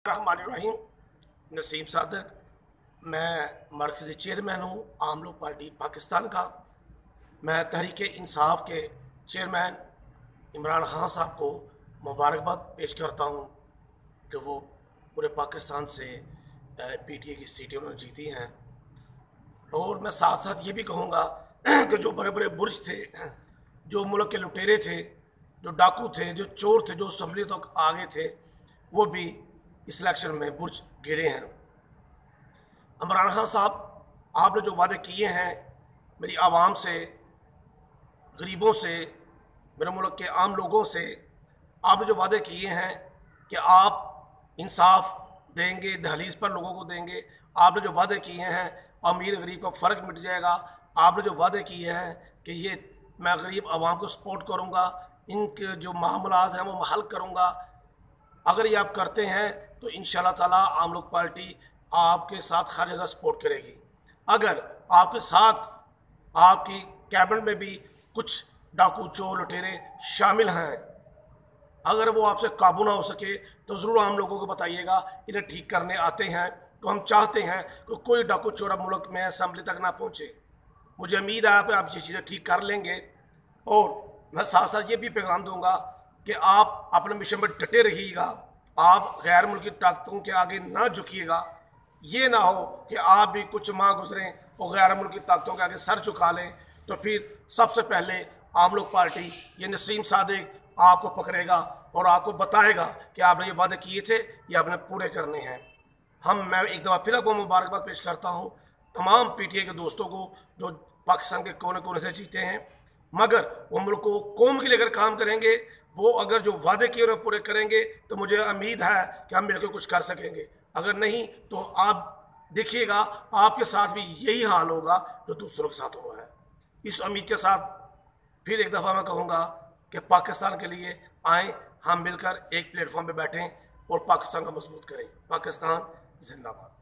रहमानिर्रहीम। नसीम सादक, मैं मरकज़ी चेयरमैन हूँ आम लोग पार्टी पाकिस्तान का। मैं तहरीक इंसाफ के चेयरमैन इमरान खान साहब को मुबारकबाद पेश करता हूँ कि वो पूरे पाकिस्तान से PTI की सीटें उन्होंने जीती हैं। और मैं साथ साथ ये भी कहूँगा कि जो बड़े बड़े बुर्ज थे, जो मुल्क के लुटेरे थे, जो डाकू थे, जो चोर थे, जो असम्बली तक आगे थे, वो भी इस इलेक्शन में बुर्ज गिरे हैं। इमरान खान साहब, आपने जो वादे किए हैं मेरी आवाम से, गरीबों से, मेरे मुल्क के आम लोगों से, आपने जो वादे किए हैं कि आप इंसाफ देंगे, दहलीज पर लोगों को देंगे, आपने जो वादे किए हैं अमीर गरीब का फ़र्क मिट जाएगा, आपने जो वादे किए हैं कि ये मैं गरीब आवाम को सपोर्ट करूँगा, इनके जो मामलात हैं वो हल करूँगा, अगर ये आप करते हैं तो इंशाल्लाह ताला आम लोग पार्टी आपके साथ हर जगह सपोर्ट करेगी। अगर आपके साथ आपकी कैबिनेट में भी कुछ डाकू चोर लुटेरे शामिल हैं, अगर वो आपसे काबू ना हो सके तो ज़रूर आम लोगों को बताइएगा, इन्हें ठीक करने आते हैं। तो हम चाहते हैं कि कोई डाकू चोर अब मुल्क में असम्बली तक ना पहुँचे। मुझे उम्मीद है कि आप ये चीज़ें ठीक कर लेंगे। और मैं साथ साथ ये भी पैगाम दूंगा कि आप अपने मिशन में डटे रहिएगा, आप गैर मुल्की ताकतों के आगे ना झुकिएगा। ये ना हो कि आप भी कुछ माह गुजरें और गैर मुल्की ताकतों के आगे सर झुका लें, तो फिर सबसे पहले आम लोग पार्टी ये नसीम सादिक आपको पकड़ेगा और आपको बताएगा कि आपने ये वादे किए थे, ये आपने पूरे करने हैं। मैं एक दफ़ा फिर आपको मुबारकबाद पेश करता हूँ तमाम PTI के दोस्तों को जो पाकिस्तान के कोने कोने से जीते हैं, मगर वो मुल्क को कौम के लिए अगर काम करेंगे, वो अगर जो वादे किए उन्हें पूरे करेंगे, तो मुझे उम्मीद है कि हम मिलकर कुछ कर सकेंगे। अगर नहीं तो आप देखिएगा आपके साथ भी यही हाल होगा जो दूसरों के साथ हुआ है। इस उम्मीद के साथ फिर एक दफ़ा मैं कहूँगा कि पाकिस्तान के लिए आएँ, हम मिलकर एक प्लेटफॉर्म पर बैठें और पाकिस्तान को मजबूत करें। पाकिस्तान जिंदाबाद।